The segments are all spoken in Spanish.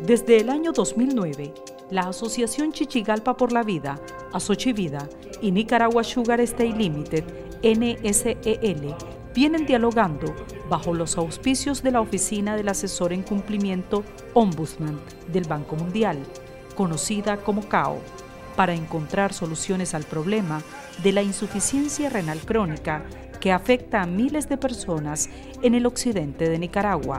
Desde el año 2009, la Asociación Chichigalpa por la Vida, Asochivida, y Nicaragua Sugar State Limited, NSEL, vienen dialogando bajo los auspicios de la Oficina del Asesor en Cumplimiento Ombudsman del Banco Mundial, conocida como CAO, para encontrar soluciones al problema de la insuficiencia renal crónica que afecta a miles de personas en el occidente de Nicaragua.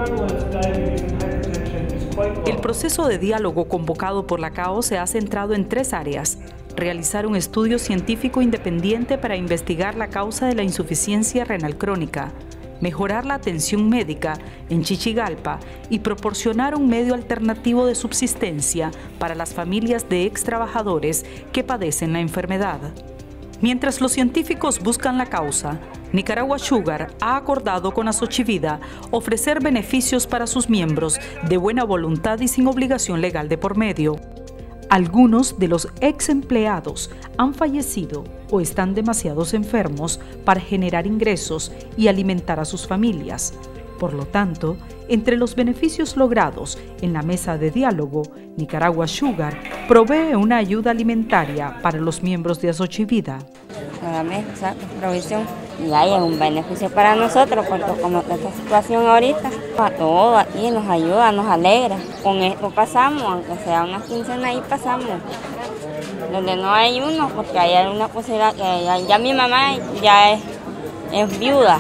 El proceso de diálogo convocado por la CAO se ha centrado en 3 áreas: realizar un estudio científico independiente para investigar la causa de la insuficiencia renal crónica, mejorar la atención médica en Chichigalpa y proporcionar un medio alternativo de subsistencia para las familias de extrabajadores que padecen la enfermedad. Mientras los científicos buscan la causa, Nicaragua Sugar ha acordado con Asochivida ofrecer beneficios para sus miembros de buena voluntad y sin obligación legal de por medio. Algunos de los ex empleados han fallecido o están demasiado enfermos para generar ingresos y alimentar a sus familias. Por lo tanto, entre los beneficios logrados en la mesa de diálogo, Nicaragua Sugar provee una ayuda alimentaria para los miembros de Asochivida. Cada mes, exacto, provisión. Y hay un beneficio para nosotros, porque como está esta situación ahorita, a todo aquí nos ayuda, nos alegra. Con esto pasamos, aunque sea unas quincenas, ahí pasamos. Donde no hay uno, porque hay una posibilidad que ya mi mamá ya es viuda.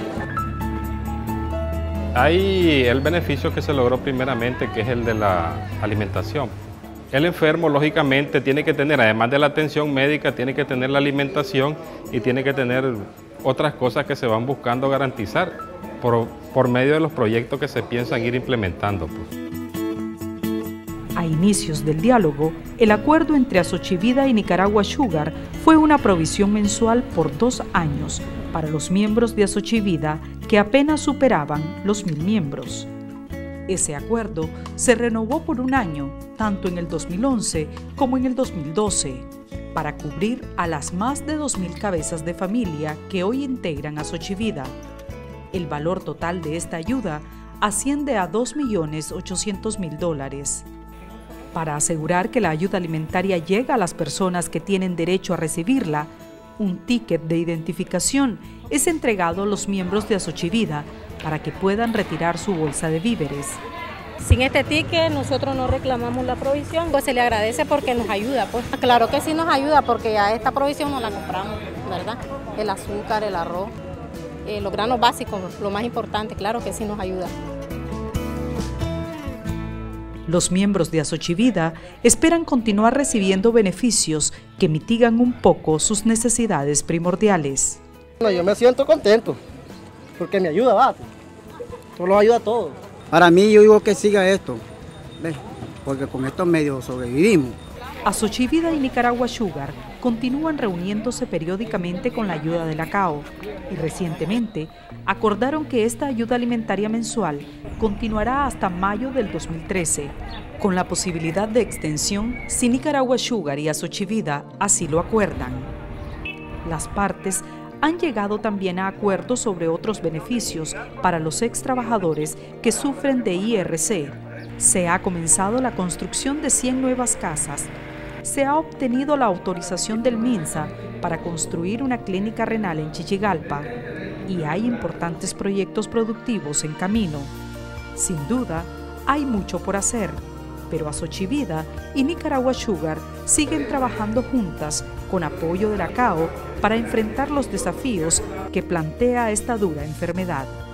Hay el beneficio que se logró primeramente, que es el de la alimentación. El enfermo, lógicamente, tiene que tener, además de la atención médica, tiene que tener la alimentación y tiene que tener otras cosas que se van buscando garantizar por medio de los proyectos que se piensan ir implementando. A inicios del diálogo, el acuerdo entre Asochivida y Nicaragua Sugar fue una provisión mensual por 2 años para los miembros de Asochivida que apenas superaban los 1000 miembros. Ese acuerdo se renovó por 1 año, tanto en el 2011 como en el 2012, para cubrir a las más de 2000 cabezas de familia que hoy integran Asochivida. El valor total de esta ayuda asciende a $2.800.000. Para asegurar que la ayuda alimentaria llega a las personas que tienen derecho a recibirla, un ticket de identificación es entregado a los miembros de Asochivida para que puedan retirar su bolsa de víveres. Sin este ticket nosotros no reclamamos la provisión, pues se le agradece porque nos ayuda. Pues claro que sí nos ayuda, porque ya esta provisión no la compramos, ¿verdad? El azúcar, el arroz, los granos básicos, lo más importante, claro que sí nos ayuda. Los miembros de Asochivida esperan continuar recibiendo beneficios que mitigan un poco sus necesidades primordiales. Yo me siento contento, porque me ayuda, va, nos ayuda a todos. Para mí, yo digo que siga esto, ¿ves? Porque con estos medios sobrevivimos. Asochivida y Nicaragua Sugar continúan reuniéndose periódicamente con la ayuda de la CAO y recientemente acordaron que esta ayuda alimentaria mensual continuará hasta mayo del 2013, con la posibilidad de extensión si Nicaragua Sugar y Asochivida así lo acuerdan. Las partes han llegado también a acuerdos sobre otros beneficios para los ex trabajadores que sufren de IRC. Se ha comenzado la construcción de 100 nuevas casas. Se ha obtenido la autorización del MINSA para construir una clínica renal en Chichigalpa y hay importantes proyectos productivos en camino. Sin duda, hay mucho por hacer, pero Asochivida y Nicaragua Sugar siguen trabajando juntas con apoyo de la CAO para enfrentar los desafíos que plantea esta dura enfermedad.